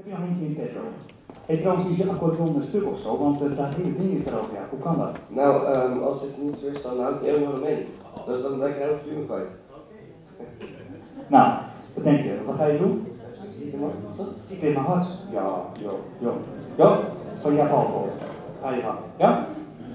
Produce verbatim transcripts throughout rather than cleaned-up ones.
Heb je nog eentje in petto? Hey, trouwens, is je accordeon een stuk of zo? Want uh, dat hele ding is er ook, ja. Hoe kan dat? Nou, um, als het niet zo is, dan houdt hij helemaal mee. Dus dan ben ik heel veel kwijt. Nou, wat denk je? Wat ga je doen? Wat? Ik weet mijn hart. Ja, jo, jo. Jo, van jou valt over. Ga je gang. Ja?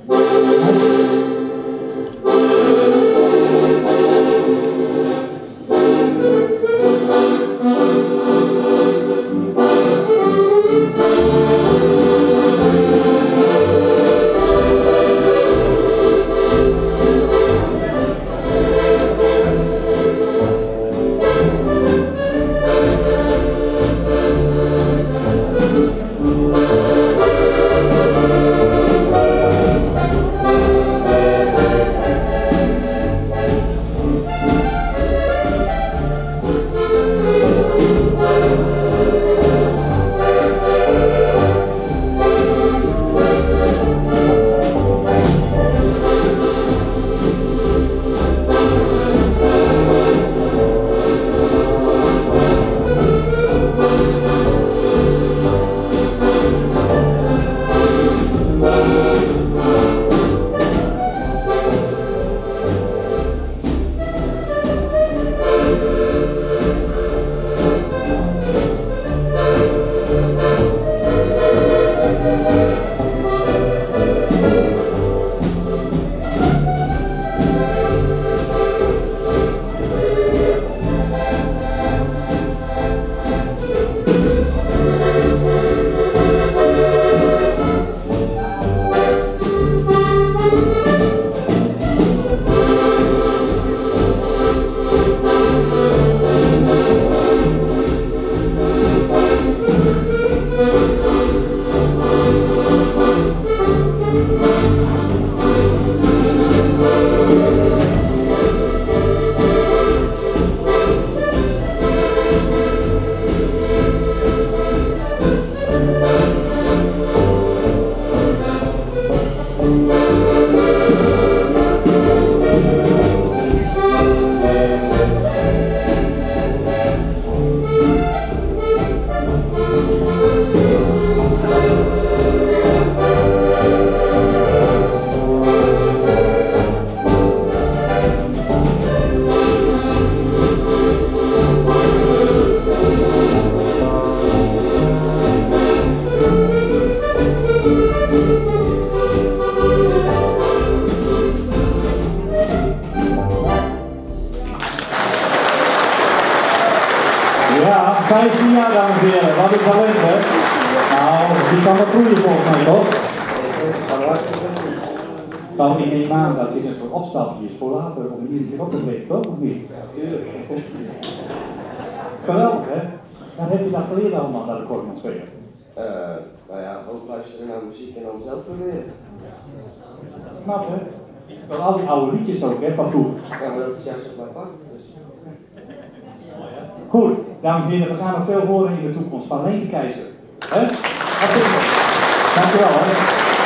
Ja, vijftien jaar dames en heren, wat een talent hè. Nou, die kan wat groeien volgens mij toch? Nou, ik neem aan dat dit een soort opstapje is voor later om hier een keer op te treden, toch? Of niet? Tuurlijk. Geweldig hè? Waar heb je dat geleerd allemaal, dat accordeon spelen? Uh, nou ja, ook luisteren naar muziek en dan zelf proberen. Knap hè? Wel al die oude liedjes ook hè, van vroeger. Ja, maar dat is juist op mijn pad. Dus. Goed, dames en heren, we gaan nog veel horen in de toekomst van Leen de Keizer. Hè? Dankjewel hè.